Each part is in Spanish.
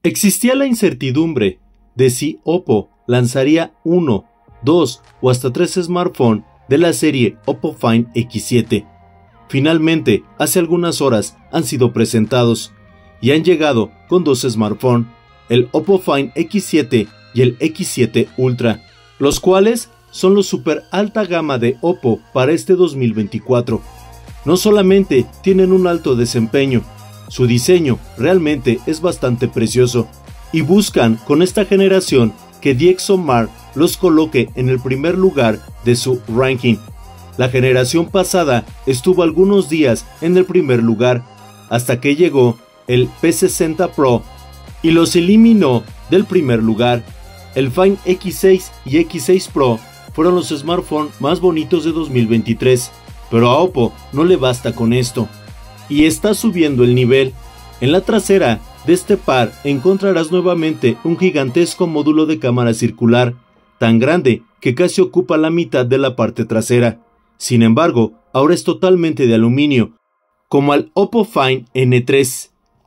Existía la incertidumbre de si Oppo lanzaría uno, dos o hasta 3 smartphones de la serie Oppo Find X7. Finalmente, hace algunas horas han sido presentados y han llegado con 2 smartphones, el Oppo Find X7 y el X7 Ultra, los cuales son los super alta gama de Oppo para este 2024. No solamente tienen un alto desempeño, su diseño realmente es bastante precioso y buscan con esta generación que DxOMark los coloque en el primer lugar de su ranking. La generación pasada estuvo algunos días en el primer lugar hasta que llegó el P60 Pro y los eliminó del primer lugar. El Find X6 y X6 Pro fueron los smartphones más bonitos de 2023, pero a Oppo no le basta con esto y está subiendo el nivel. En la trasera de este par encontrarás nuevamente un gigantesco módulo de cámara circular, tan grande que casi ocupa la mitad de la parte trasera. Sin embargo, ahora es totalmente de aluminio, como el Oppo Find N3.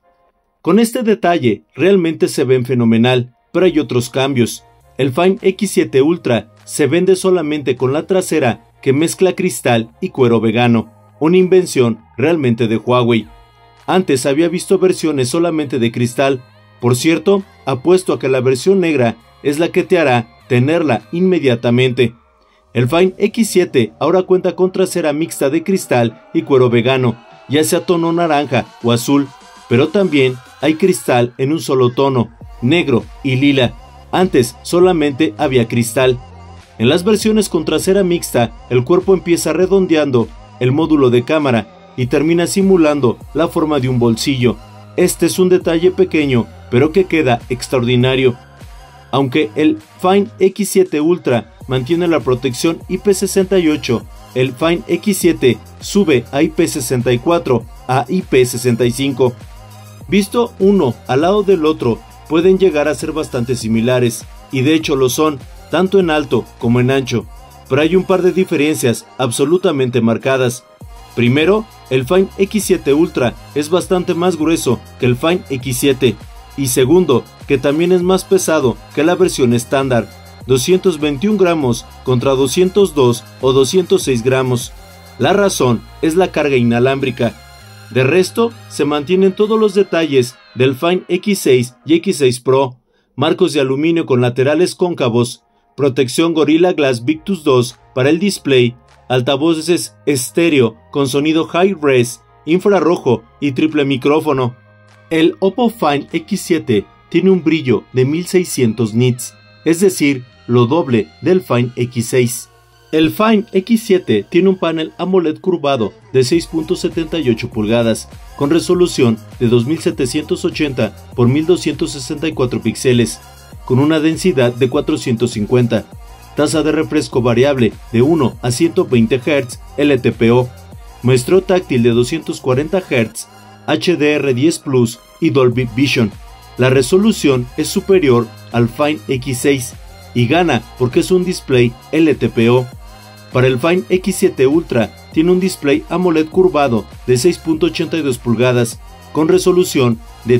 Con este detalle realmente se ven fenomenal, pero hay otros cambios. El Find X7 Ultra se vende solamente con la trasera que mezcla cristal y cuero vegano, una invención realmente de Huawei. Antes había visto versiones solamente de cristal. Por cierto, apuesto a que la versión negra es la que te hará tenerla inmediatamente. El Find X7 ahora cuenta con trasera mixta de cristal y cuero vegano, ya sea tono naranja o azul, pero también hay cristal en un solo tono, negro y lila. Antes solamente había cristal. En las versiones con trasera mixta, el cuerpo empieza redondeando el módulo de cámara y termina simulando la forma de un bolsillo. Este es un detalle pequeño, pero que queda extraordinario. Aunque el Find X7 Ultra mantiene la protección IP68, el Find X7 sube a IP64 a IP65. Visto uno al lado del otro, pueden llegar a ser bastante similares, y de hecho lo son, tanto en alto como en ancho, pero hay un par de diferencias absolutamente marcadas. Primero, el Find X7 Ultra es bastante más grueso que el Find X7, y segundo, que también es más pesado que la versión estándar, 221 gramos contra 202 o 206 gramos. La razón es la carga inalámbrica. De resto, se mantienen todos los detalles del Find X6 y X6 Pro, marcos de aluminio con laterales cóncavos, protección Gorilla Glass Victus 2 para el display, altavoces estéreo con sonido high-res, infrarrojo y triple micrófono. El Oppo Find X7 tiene un brillo de 1600 nits, es decir, lo doble del Find X6. El Find X7 tiene un panel AMOLED curvado de 6.78 pulgadas, con resolución de 2780 x 1264 píxeles, con una densidad de 450, tasa de refresco variable de 1 a 120 Hz LTPO, muestreo táctil de 240 Hz, HDR10 Plus y Dolby Vision. La resolución es superior al Find X6 y gana porque es un display LTPO. Para el Find X7 Ultra tiene un display AMOLED curvado de 6.82 pulgadas con resolución de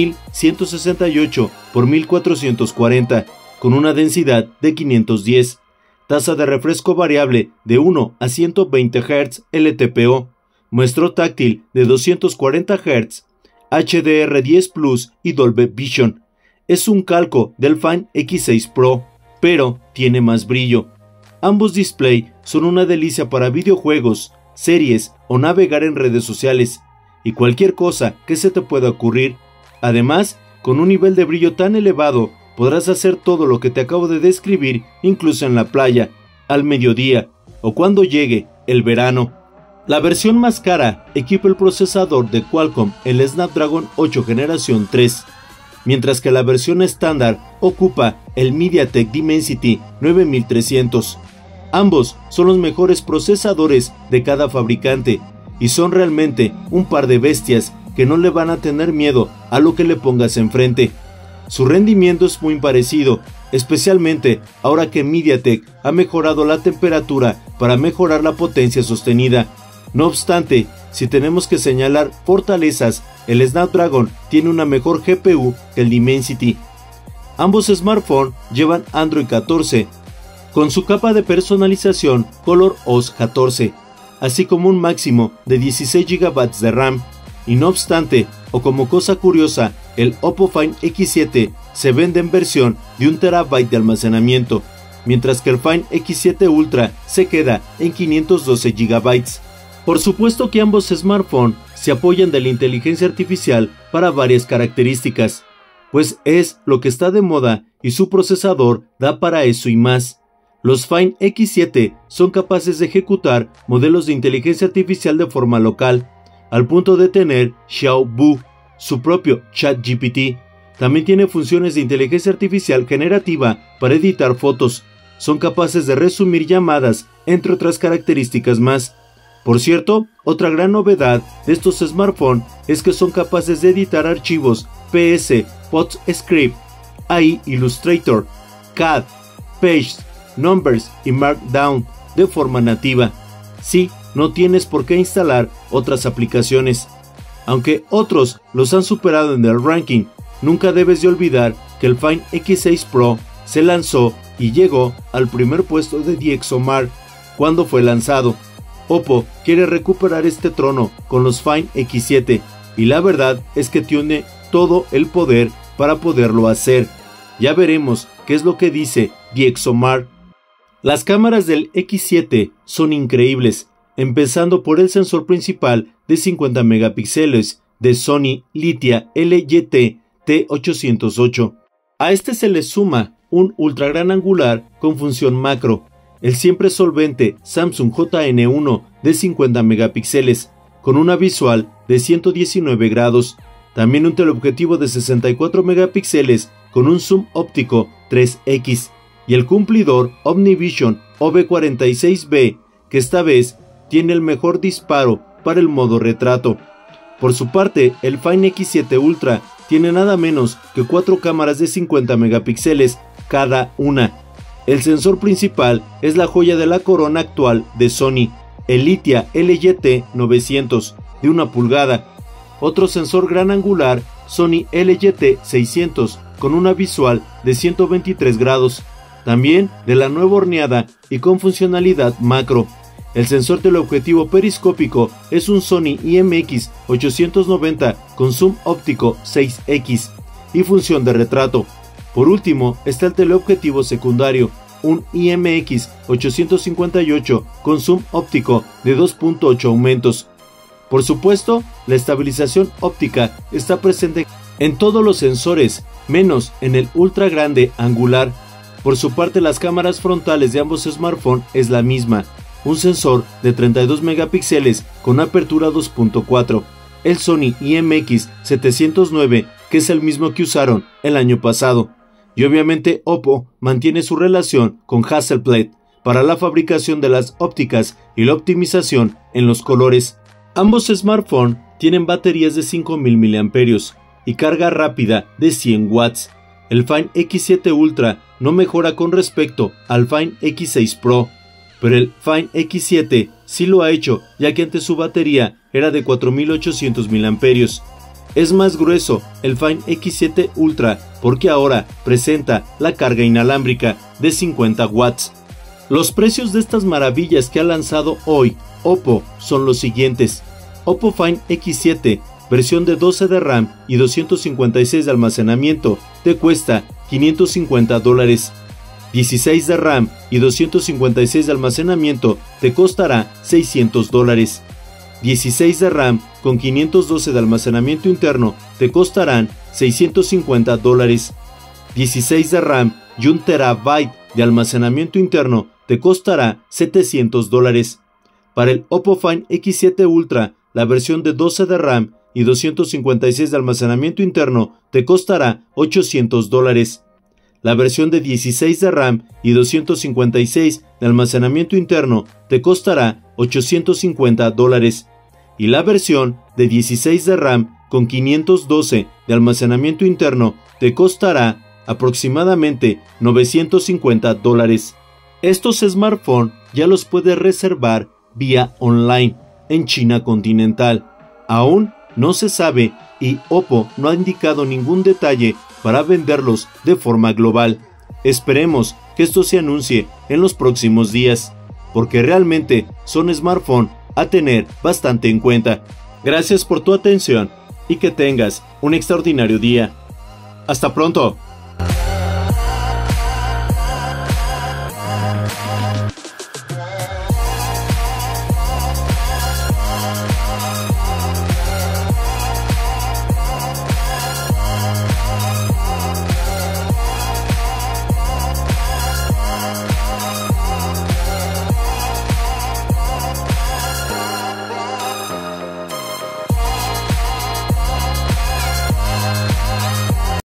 3168 x 1440 con una densidad de 510, tasa de refresco variable de 1 a 120 Hz LTPO, muestreo táctil de 240 Hz, HDR10 Plus y Dolby Vision. Es un calco del Find X6 Pro, pero tiene más brillo. Ambos displays son una delicia para videojuegos, series o navegar en redes sociales y cualquier cosa que se te pueda ocurrir. Además, con un nivel de brillo tan elevado, podrás hacer todo lo que te acabo de describir, incluso en la playa, al mediodía o cuando llegue el verano. La versión más cara equipa el procesador de Qualcomm, el Snapdragon 8 generación 3, mientras que la versión estándar ocupa el MediaTek Dimensity 9300. Ambos son los mejores procesadores de cada fabricante y son realmente un par de bestias que no le van a tener miedo a lo que le pongas enfrente. Su rendimiento es muy parecido, especialmente ahora que MediaTek ha mejorado la temperatura para mejorar la potencia sostenida. No obstante, Si tenemos que señalar fortalezas, el Snapdragon tiene una mejor GPU que el Dimensity. Ambos smartphones llevan Android 14, con su capa de personalización ColorOS 14, así como un máximo de 16 GB de RAM, y no obstante, o como cosa curiosa, el Oppo Find X7 se vende en versión de 1 TB de almacenamiento, mientras que el Find X7 Ultra se queda en 512 GB. Por supuesto que ambos smartphones se apoyan de la inteligencia artificial para varias características, pues es lo que está de moda y su procesador da para eso y más. Los Find X7 son capaces de ejecutar modelos de inteligencia artificial de forma local, al punto de tener Xiaobu, su propio ChatGPT. También tiene funciones de inteligencia artificial generativa para editar fotos. Son capaces de resumir llamadas, entre otras características más. Por cierto, otra gran novedad de estos smartphones es que son capaces de editar archivos PS, PostScript, AI Illustrator, CAD, Pages, Numbers y Markdown de forma nativa. Sí, no tienes por qué instalar otras aplicaciones. Aunque otros los han superado en el ranking, nunca debes de olvidar que el Find X6 Pro se lanzó y llegó al primer puesto de DxOMark cuando fue lanzado. Oppo quiere recuperar este trono con los Find X7 y la verdad es que tiene todo el poder para poderlo hacer. Ya veremos qué es lo que dice DxOMark. Las cámaras del X7 son increíbles, empezando por el sensor principal de 50 megapíxeles de Sony Litia LYT T808. A este se le suma un ultra gran angular con función macro, el siempre solvente Samsung JN1 de 50 megapíxeles con una visual de 119 grados, también un teleobjetivo de 64 megapíxeles con un zoom óptico 3x y el cumplidor OmniVision OV46B, que esta vez tiene el mejor disparo para el modo retrato. Por su parte, el Find X7 Ultra tiene nada menos que 4 cámaras de 50 megapíxeles cada una. El sensor principal es la joya de la corona actual de Sony, el Litia LYT 900 de 1 pulgada. Otro sensor gran angular, Sony LYT 600 con una visual de 123 grados, también de la nueva horneada y con funcionalidad macro. El sensor teleobjetivo periscópico es un Sony IMX 890 con zoom óptico 6x y función de retrato. Por último está el teleobjetivo secundario, un IMX 858 con zoom óptico de 2.8 aumentos. Por supuesto, la estabilización óptica está presente en todos los sensores, menos en el ultra grande angular. Por su parte, las cámaras frontales de ambos smartphones es la misma, un sensor de 32 megapíxeles con apertura 2.4, el Sony IMX 709, que es el mismo que usaron el año pasado. Y obviamente Oppo mantiene su relación con Hasselblad para la fabricación de las ópticas y la optimización en los colores. Ambos smartphones tienen baterías de 5000 mAh y carga rápida de 100 watts. El Find X7 Ultra no mejora con respecto al Find X6 Pro, pero el Find X7 sí lo ha hecho, ya que antes su batería era de 4800 mAh. Es más grueso el Find X7 Ultra porque ahora presenta la carga inalámbrica de 50 watts. Los precios de estas maravillas que ha lanzado hoy Oppo son los siguientes. Oppo Find X7, versión de 12 de RAM y 256 de almacenamiento, te cuesta $550. 16 de RAM y 256 de almacenamiento te costará $600. 16 de RAM con 512 de almacenamiento interno te costarán $650. 16 de RAM y 1 TB de almacenamiento interno te costará $700. Para el Oppo Find X7 Ultra, la versión de 12 de RAM y 256 de almacenamiento interno te costará $800. La versión de 16 de RAM y 256 de almacenamiento interno te costará $850. Y la versión de 16 de RAM con 512 de almacenamiento interno te costará aproximadamente $950. Estos smartphones ya los puedes reservar vía online en China continental. Aún no se sabe y Oppo no ha indicado ningún detalle para venderlos de forma global. Esperemos que esto se anuncie en los próximos días, porque realmente son smartphones a tener bastante en cuenta. Gracias por tu atención y que tengas un extraordinario día. ¡Hasta pronto!